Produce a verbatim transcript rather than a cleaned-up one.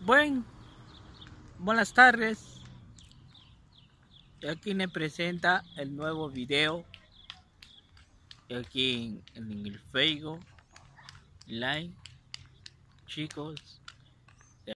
Bueno, buenas tardes. Aquí me presenta el nuevo video aquí en, en el Facebook Live, chicos.